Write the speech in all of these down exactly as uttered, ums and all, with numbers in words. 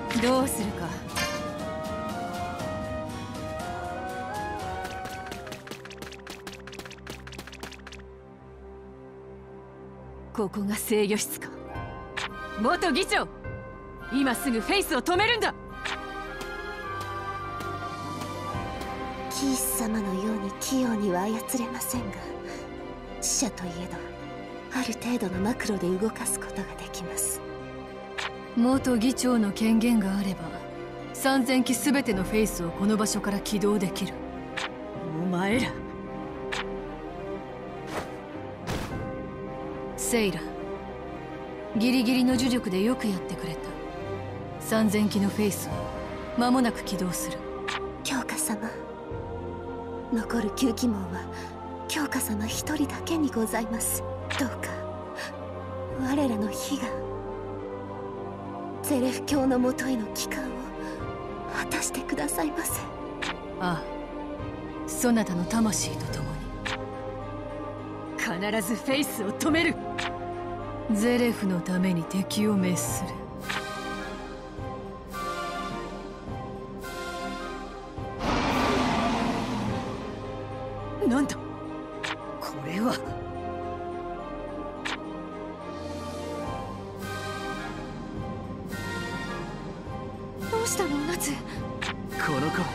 どうするか。ここが制御室か。元議長、今すぐフェイスを止めるんだ。 キース様のように器用には操れませんが、死者といえどある程度のマクロで動かすことができます。 元議長の権限があればさんぜんきすべてのフェイスをこの場所から起動できる。お前らセイラ、ギリギリの呪力でよくやってくれた。さんぜんきのフェイスは間もなく起動する。 強化様、残る吸気門は強化様一人だけにございます。どうか我らの火がゼレフ教のもとへの帰還を果たしてくださいませ。 ああ、そなたの魂と共に必ずフェイスを止める。ゼレフのために敵を滅する。なんだこれは。 どうしたの夏。 この声。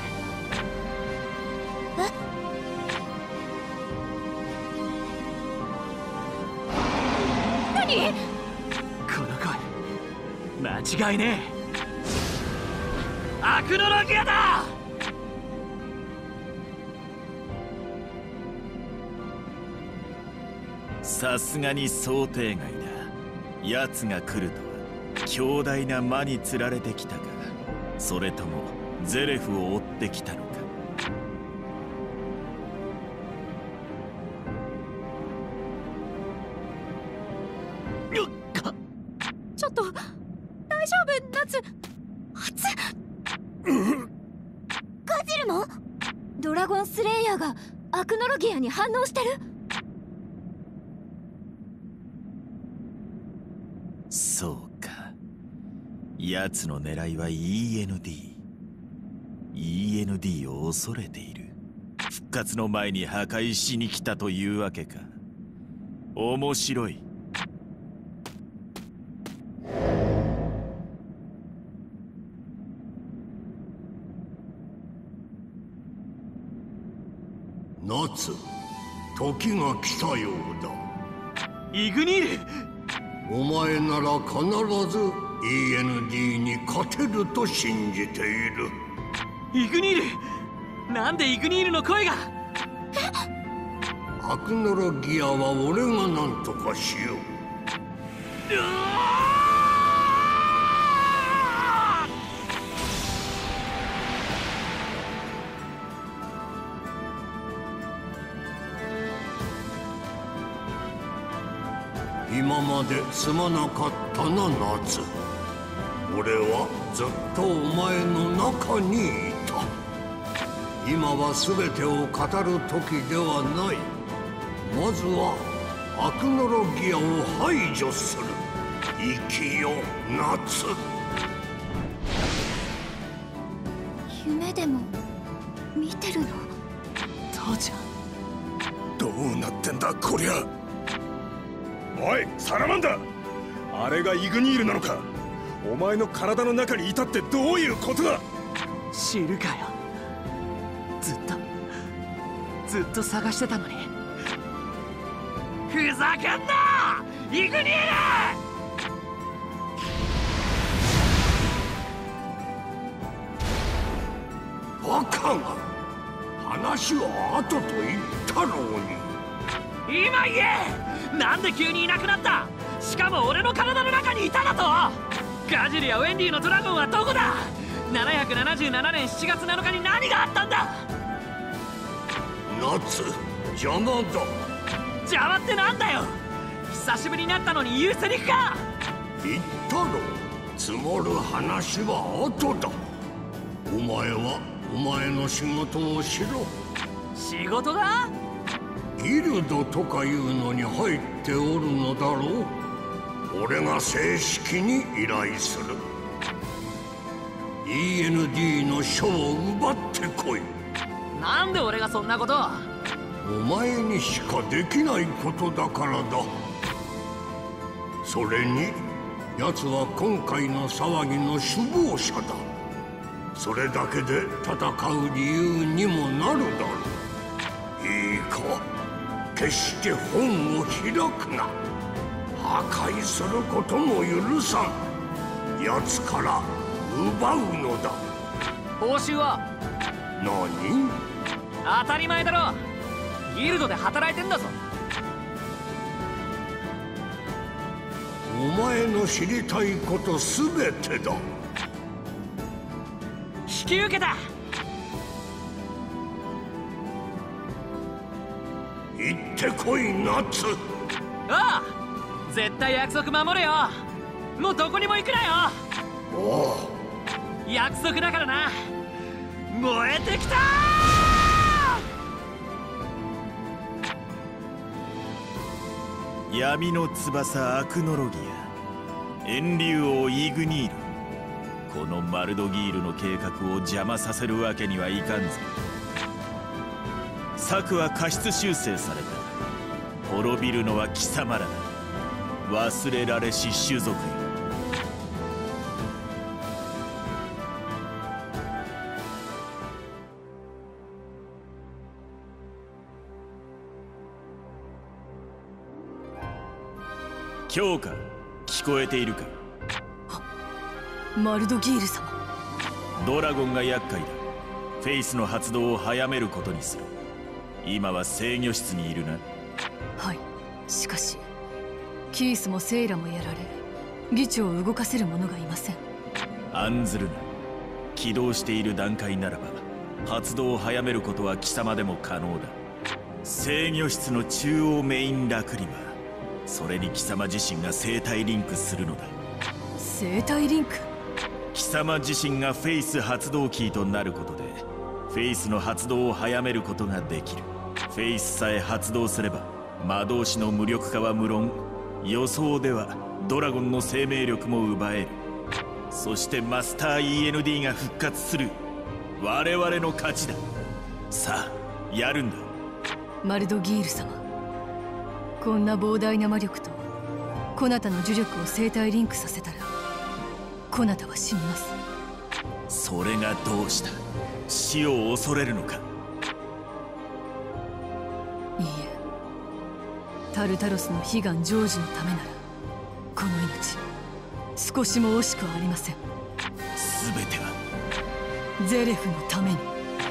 え？何？ この声間違いねえ。アクノロギアだ。 さすがに想定外だ。奴が来るとは強大な魔に釣られてきたか、それともゼレフを追ってきたのか。 ちょっと大丈夫夏。熱っ。ガジルもドラゴンスレイヤーがアクノロギアに反応してる。 そうか、奴の狙いは イーエヌディー。 イーエヌディー を恐れている。復活の前に破壊しに来たというわけか。面白い。 夏、時が来たようだ。 イグニール、 お前なら必ず イーエヌディー に勝てると信じている。 イグニール、なんでイグニールの声が。 アクノロギアは俺が何とかしよう。 うわ今まですまなかったな夏。俺はずっとお前の中にいた。今は全てを語る時ではない。まずはアクノロギアを排除する。生きよ夏。 夢でも見てるの？ 父ちゃん、 どうなってんだこりゃ。おいサラマンダ、あれがイグニールなのか。お前の体の中にいたってどういうことだ。 知るかよ。ずっとずっと探してたのに。ふざけんなイグニール。 バカが、話は後と言ったろうに。 今言え、なんで急にいなくなった。しかも俺の体の中にいただと。ガジルやウェンディのドラゴンはどこだ。ななひゃくななじゅうななねんしちがつなのかに何があったんだ。 夏、邪魔だ。 邪魔ってなんだよ。久しぶりになったのに言うセリフか。 言ったろ、積もる話は後だ。お前はお前の仕事をしろ。 仕事だ。 ギルドとかいうのに入っておるのだろう。俺が正式に依頼する。 イーエヌディー の書を奪ってこい。 なんで俺がそんなこと。 お前にしかできないことだからだ。それに奴は今回の騒ぎの首謀者だ。それだけで戦う理由にもなるだろう。いいか、決して本を開くな。破壊することも許さん。奴から奪うのだ。 報酬は？ 何？ 当たり前だろ。ギルドで働いてんだぞ。 お前の知りたいことすべてだ。 引き受けた。 行ってこい、ナッツ。 ああ、絶対約束守れよ。もうどこにも行くなよ。 おお、 約束だからな。燃えてきたー。闇の翼アクノロギア、炎竜王イグニール、このマルドギールの計画を邪魔させるわけにはいかんぞ。策は過失修正された。滅びるのは貴様らだ。忘れられし種族よ。強化、聞こえているか。 マルドギール様。 ドラゴンが厄介だ。フェイスの発動を早めることにする。今は制御室にいるな。 はい。しかしキースもセイラもやられ、議長を動かせる者がいません。 案ずるな。起動している段階ならば発動を早めることは貴様でも可能だ。制御室の中央メインラクリマ、それに貴様自身が生体リンクするのだ。 生体リンク？ 貴様自身がフェイス発動キーとなることでフェイスの発動を早めることができる。フェイスさえ発動すれば魔導士の無力化は無論、予想ではドラゴンの生命力も奪える。そしてマスター イーエヌディー が復活する。我々の勝ちだ。さあやるんだ。 マルドギール様、こんな膨大な魔力とコナタの呪力を生体リンクさせたらコナタは死にます。 それがどうした。死を恐れるのか。 いいえ、タルタロスの悲願成就のためならこの命少しも惜しくはありません。 全てはゼレフのために。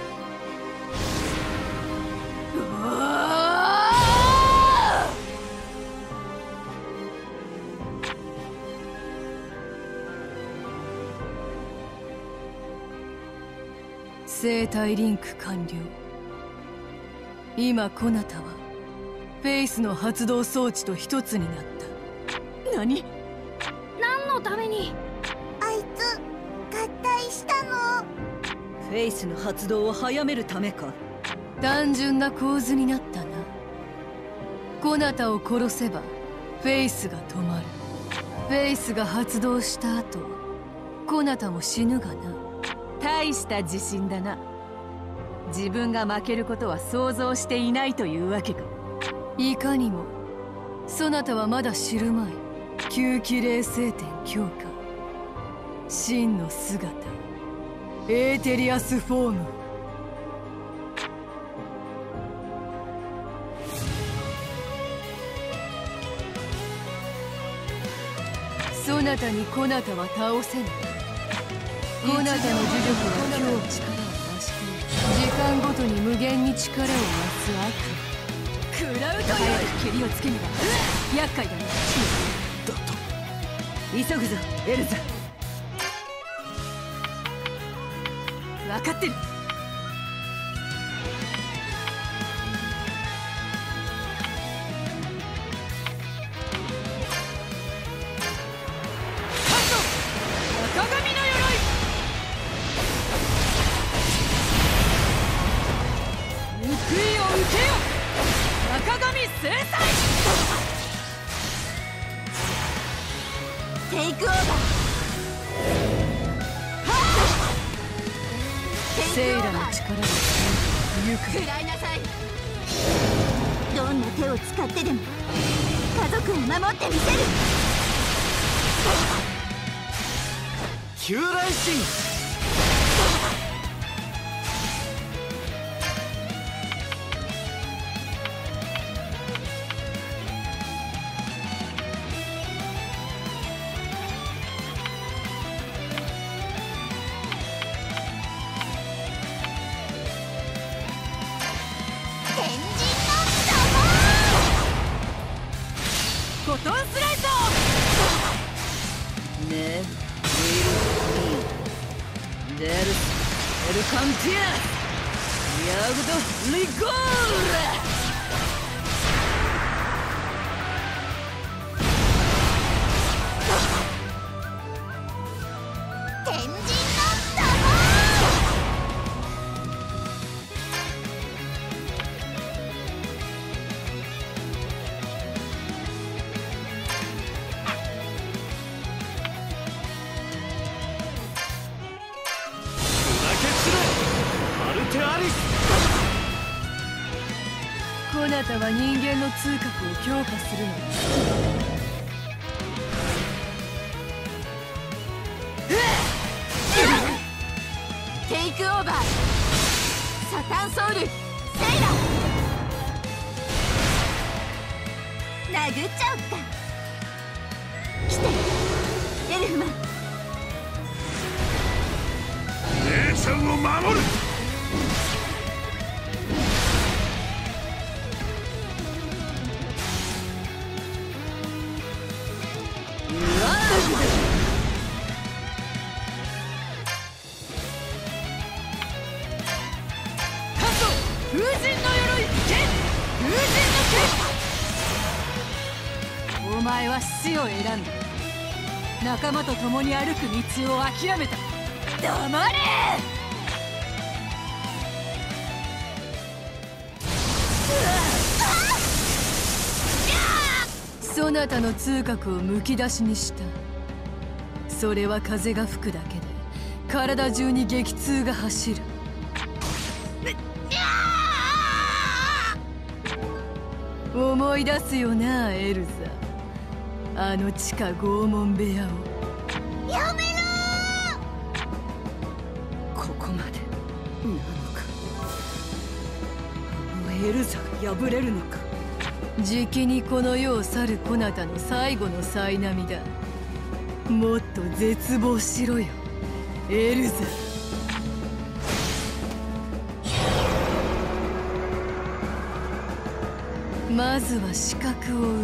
生体リンク完了。今コナタはフェイスの発動装置と一つになった。何？ 何のためにあいつ合体したの？ フェイスの発動を早めるためか。 単純な構図になったな。コナタを殺せばフェイスが止まる。フェイスが発動した後コナタも死ぬがな。 大した自信だな。自分が負けることは想像していないというわけか。 いかにも。そなたはまだ知るまい。吸気霊聖典強化、真の姿エーテリアスフォーム。そなたにコナタは倒せない。コナタの呪力は強化、時間ごとに無限に力を増す悪。 食らうという蹴りをつけねば厄介だな。 だと急ぐぞエルザ。 分かってる。 テイクオーバー。 セイラの力でゆく。 食らいなさい。どんな手を使ってでも家族を守ってみせる。 旧来神。 コトンスライサー。ねえ、デルスエルカンティアヤグドリゴーラ。 こなたは人間の通覚を強化するのだ。 テイクオーバー。サタンソウルセイラ。殴っちゃおっか。来てエルフマン。 姉さんを守る。 風神の鎧剣、風神の剣。お前は死を選んだ。仲間と共に歩く道を諦めた。黙れ。 そなたの通覚をむき出しにした。それは風が吹くだけで体中に激痛が走る。思い出すよな、エルザ。あの地下拷問部屋を。 やめろここまでなのか。あのエルザが破れるのか。 じきにこの世を去るこなたの最後の災難だ。もっと絶望しろよ、エルザ。まずは視覚を奪う。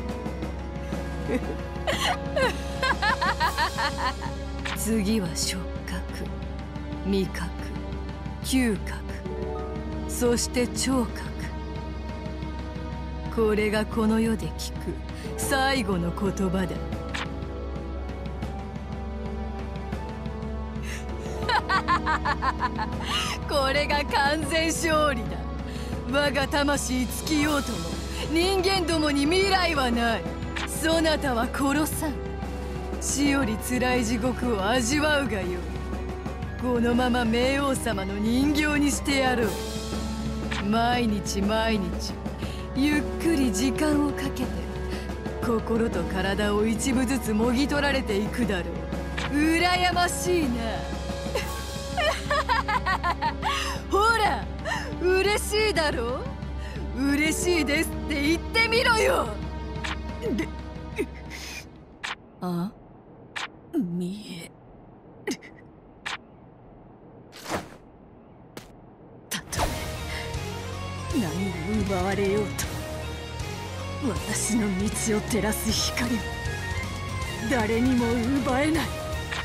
次は触覚、味覚、嗅覚、そして聴覚。これがこの世で聞く最後の言葉だ。これが完全勝利だ。我が魂尽きようとも人間どもに未来はない。そなたは殺さん。死より辛い地獄を味わうがよい。このまま冥王様の人形にしてやろう。毎日毎日ゆっくり時間をかけて心と体を一部ずつもぎ取られていくだろう。羨ましいな。ほら、嬉しいだろう。嬉しいですって言ってみろよ。 あ、見える。たとえ何を奪われようと、私の道を照らす光は誰にも奪えない。あ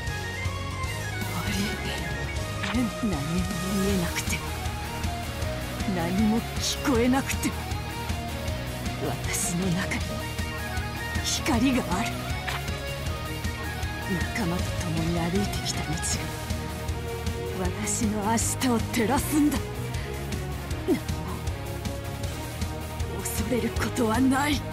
れ、何も見えなくて何も聞こえなくて、私の中に光がある。仲間と共に歩いてきた道が私の明日を照らすんだ。何も恐れることはない。こ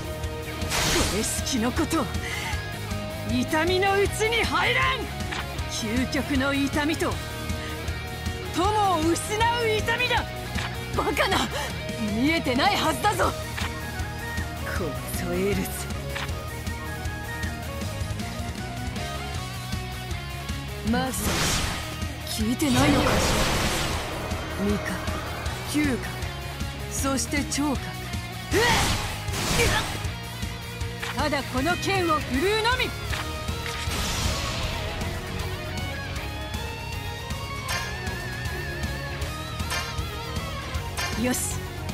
れしきのことは痛みのうちに入らん。 究極の痛みと友を失う痛みだ。バカな、見えてないはずだぞ。これぞエルズ。 まず聞いてないのかしら。味覚、嗅覚、そして聴覚。 ただこの剣を振るうのみ。よし。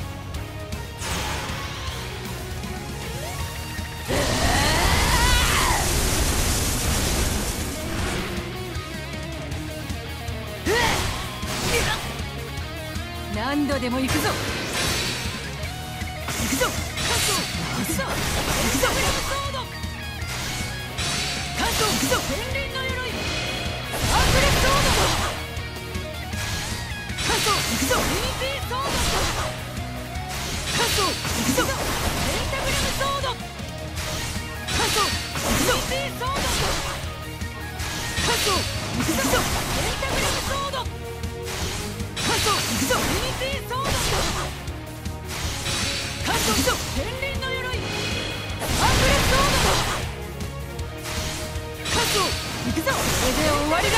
何度でも行くぞ。行くぞ。行くぞ。行くぞ。関東行くぞ。天輪の鎧。アークレスソード。関東行くぞ。イニティソード。関東行くぞ。ペンタグラムソード。関東行くぞ。イニティソード。関東行くぞ。ペンタグラムソード。関東行くぞ。イニティソード。関東行くぞ。天輪の鎧。アークレスソード。関東行くぞ。これで終わりだ。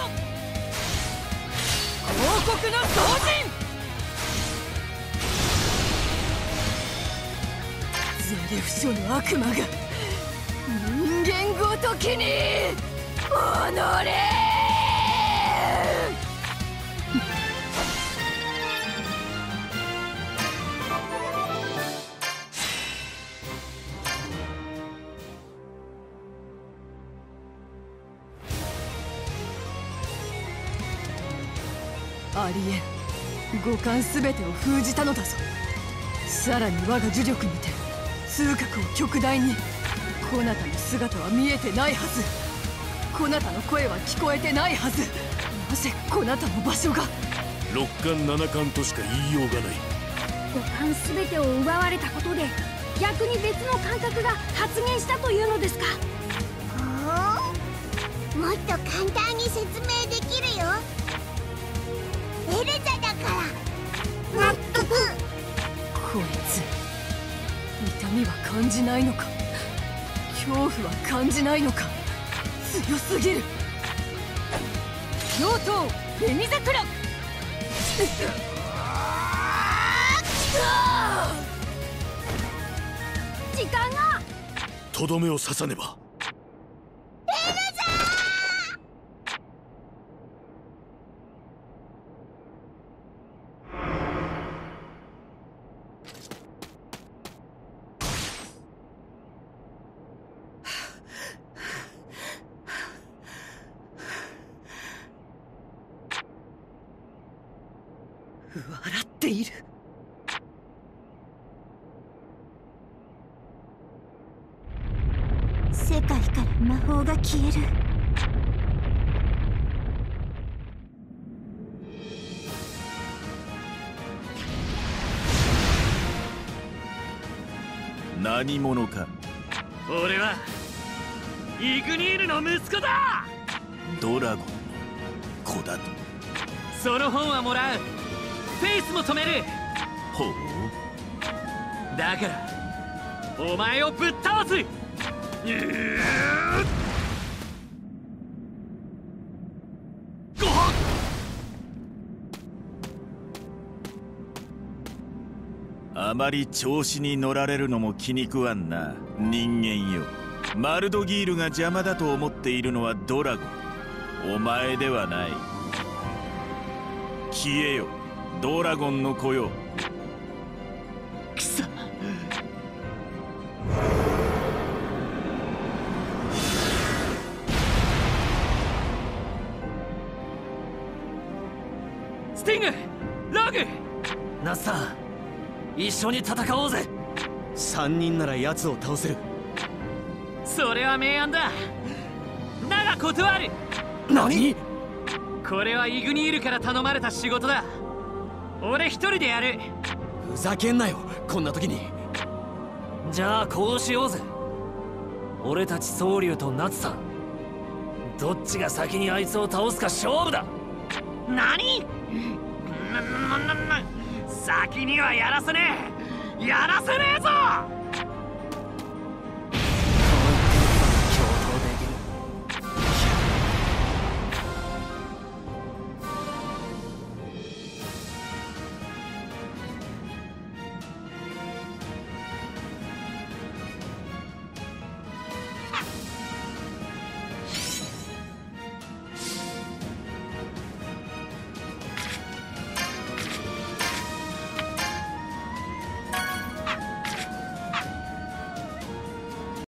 王国の同人。ゼレフ書の悪魔が人間ごときにおのれ。ありえん。五感すべてを封じたのだぞ。さらに我が呪力にて痛覚を極大に。こなたの姿は見えてないはず。こなたの声は聞こえてないはず。なぜこなたの場所が。 六感七感としか言いようがない。 五感すべてを奪われたことで逆に別の感覚が発現したというのですか。 ほう、もっと簡単に説明できるよ。エルザだから納得。 こいつ痛みは感じないのか、恐怖は感じないのか。強すぎる。 妖刀ベニザクラ。 時間が。 とどめを刺さねば。 笑っている。 世界から魔法が消える。 何者か。 俺はイグニールの息子だ。 ドラゴンの子だと。 その本はもらう。フェイスも止める。 ほう。 だからお前をぶっ倒す。 あまり調子に乗られるのも気に食わんな、人間よ。マルドギールが邪魔だと思っているのはドラゴン、お前ではない。消えよ、ドラゴンの子よ。 くそ。スティング、ログ、ナッサー、一緒に戦おうぜ。 三人なら奴を倒せる。 それは明暗だ。だが断る。 何？ これはイグニールから頼まれた仕事だ。俺一人でやる。 ふざけんなよ、こんな時に。 じゃあこうしようぜ。俺たち宗龍と夏さん、 どっちが先にあいつを倒すか勝負だ。何？なななな先にはやらせねえやらせね